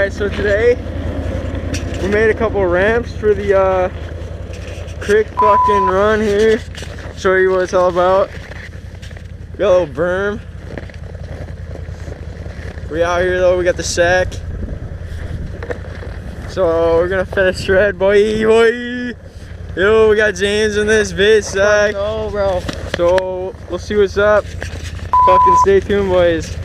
Alright, so today we made a couple ramps for the creek fucking run here. Show you what it's all about. Got a little berm. We out here though, we got the sack. So we're gonna finish shred, boy. Yo, we got James in this bitch sack. Oh, bro. So we'll see what's up. Fucking stay tuned, boys.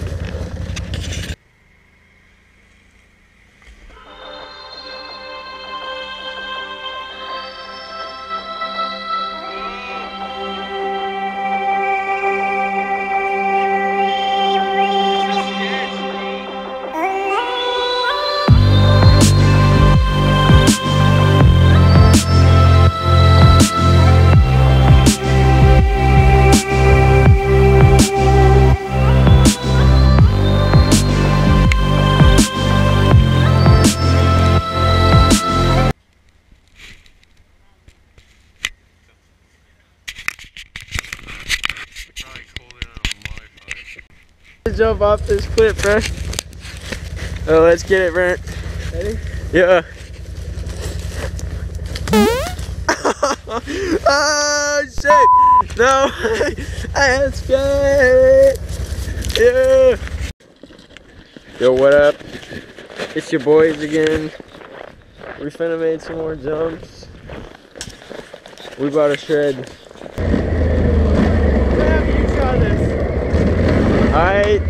Jump off this cliff, bro. Oh, let's get it, Brent. Ready? Yeah. Oh shit! No, that's good. Yeah. Yo, what up? It's your boys again. We finna made some more jumps. We bought a shred. You saw this. Alright.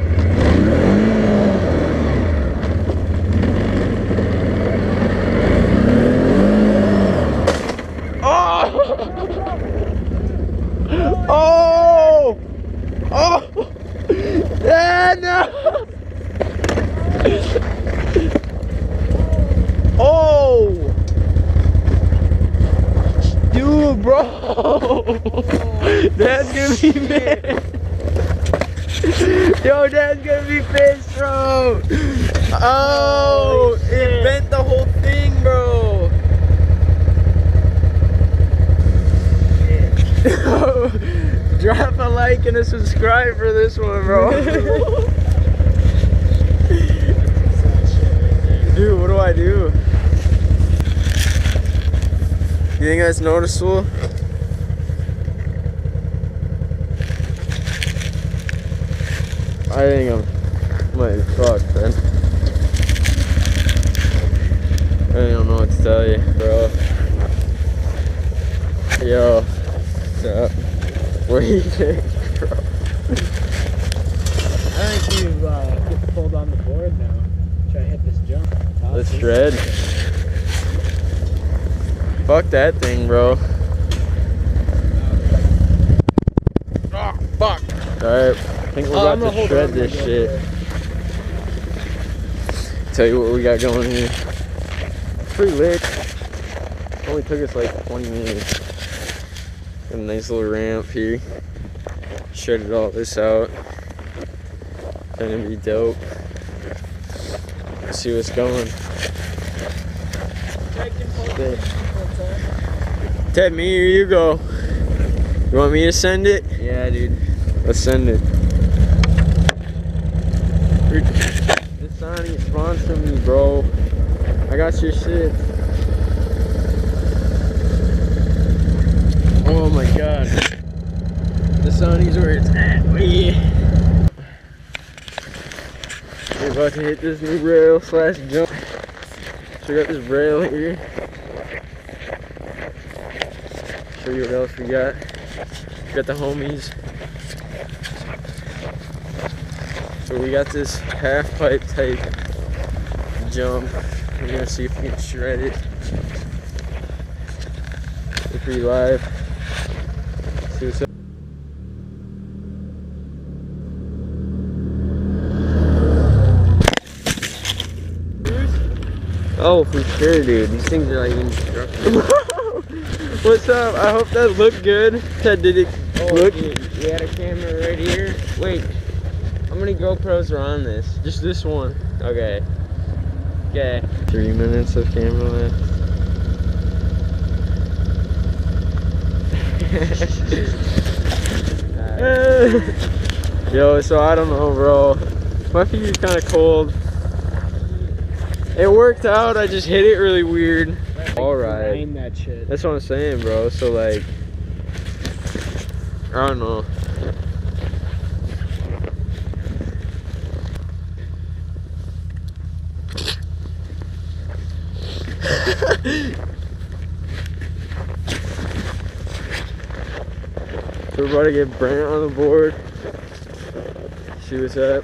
Oh! Oh! Yeah, no! Oh! Dude, bro! That's gonna be bad. Yo, Dad's gonna be pissed, bro. Oh, it bent the whole thing, bro. Drop a like and a subscribe for this one, bro. Dude, what do I do? You think that's noticeable? I think I'm might fucked, man. I don't know what to tell you, bro. Yo, what's up? What do you think, bro? I think you get pulled on the board now. Try to hit this jump. This shred. Fuck that thing, bro. Oh, fuck. Alright. I think we're about to shred this shit. Tell you what we got going here. Pretty lit. Only took us like 20 minutes. Got a nice little ramp here. Shredded all this out. Gonna be dope. Let's see what's going. Ted, me or you go? You want me to send it? Yeah, dude. Let's send it. This Sony sponsor me, bro. I got your shit. Oh my god. The Sony's where it's at, me. We're about to hit this new rail slash jump. So we got this rail here. Show you what else we got. We got the homies. So we got this half pipe type jump. We're gonna see if we can shred it. We're pretty live. See what's up. Oh, for sure, dude. These things are like indestructible. What's up? I hope that looked good. Ted, did it look? We had a camera right here. Wait, how many GoPros are on this? Just this one. Okay. Okay. 3 minutes of camera left. Yo, so I don't know, bro. My finger's kind of cold. It worked out. I just hit it really weird. All right. Grind that shit. That's what I'm saying, bro. So like, I don't know. We're about to get Brent on the board. See what's up.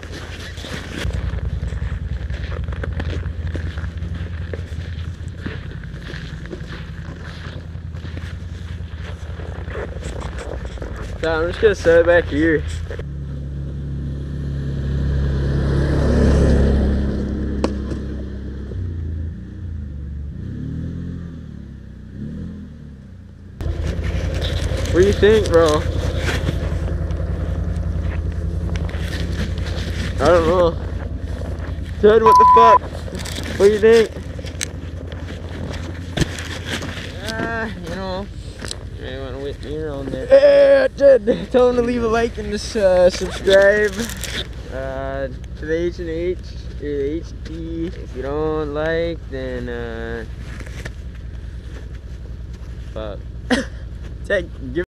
Nah, I'm just gonna set it back here. What do you think, bro? I don't know. Ted, what the fuck? What do you think? You know, you want to whip your own there. Yeah, Ted, tell him to leave a like and just subscribe to the H&H, HD. If you don't like, then fuck. Ted, give